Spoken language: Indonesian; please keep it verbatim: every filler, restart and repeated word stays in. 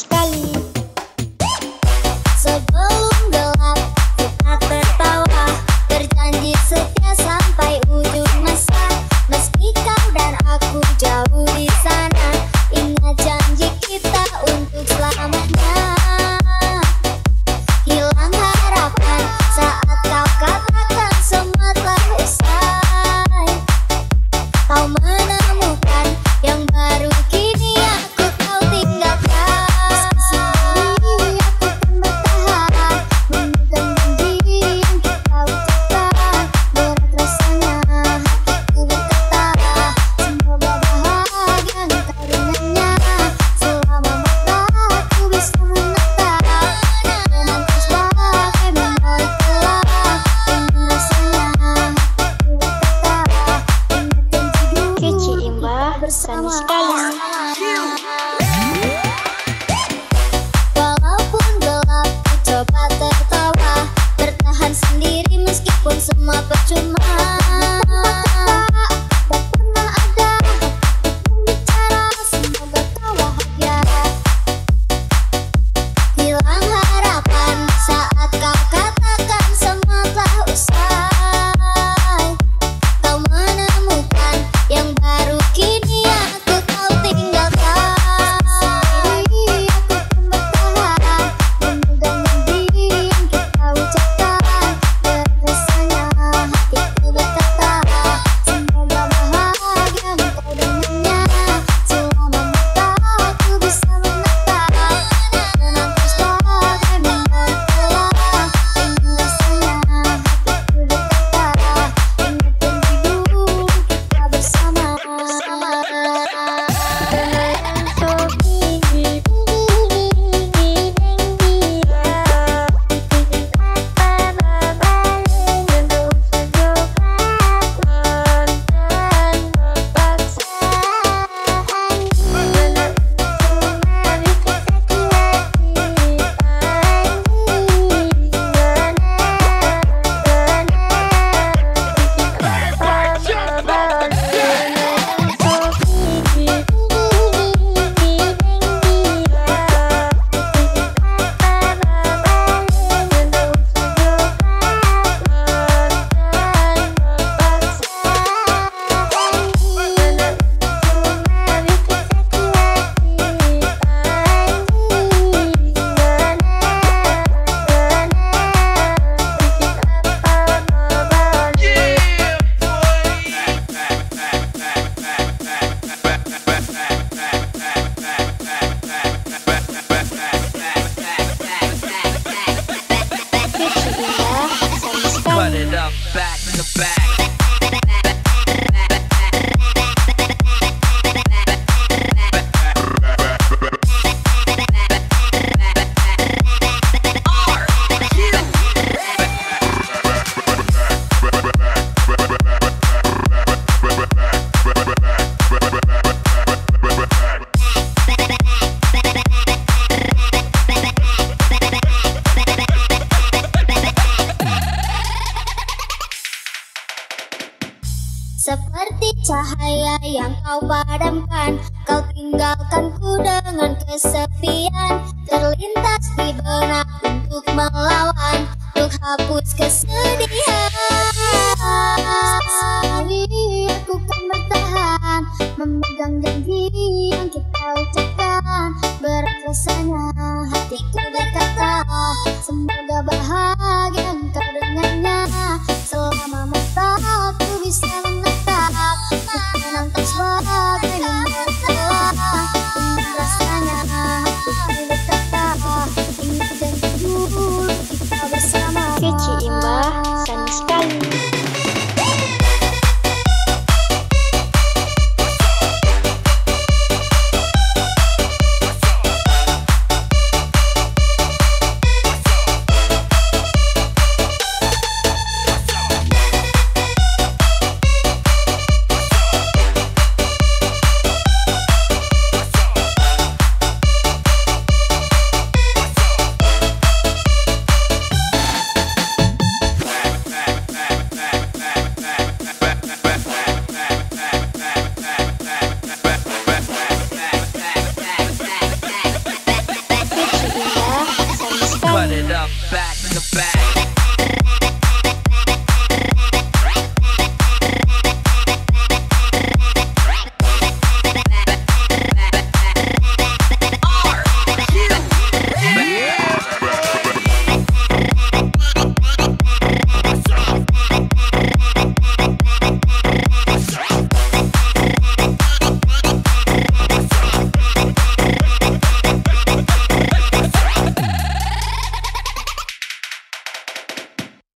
sekali. Sebelum gelap kita tertawa, berjanji setia sampai ujung masa. Meski kau dan aku jauh di sana, ingat janji kita untuk selamanya. Hilang harapan saat kau katakan semua telah usai. Kau menemukan yang baru, kini aku kau tinggalkan. Meski aku kan bertahan, memegang janji yang kita ucapkan. Berat rasanya hatiku berkata, semoga bahagia engkau dengannya. Selama mata aku bisa menatap, romantis bagai memori telah. Ingin rasanya hatiku berkata, ingat janji dulu Kece Imbah, bersama. Sani sekali. Walaupun gelap, ku coba tertawa, bertahan sendiri meskipun semua percuma. Tak pernah ada untuk bicara, semoga kau bahagia. Hilang harapan saat kau katakan semua telah usai. Kau menemukan yang baru, kini aku kau tinggalkan. Sendiri aku pun bertahan, memegang janji yang kita ucapkan. Berat rasanya hatiku berkata, semoga bahagia engkau dengannya. Selama mata aku bisa menatap, menangis bagai memori telah. Ingin rasanya hatiku berkata, ingat janji dulu kita bersama. Cut it up back to back. Seperti cahaya yang kau padamkan, kau tinggalkanku dengan kesepian. Terlintas di benak untuk melawan, untuk hapus kesedihan. Sendiri aku kan bertahan, memegang janji yang kita ucapkan. Berat rasanya hatiku berkata, semoga bahagia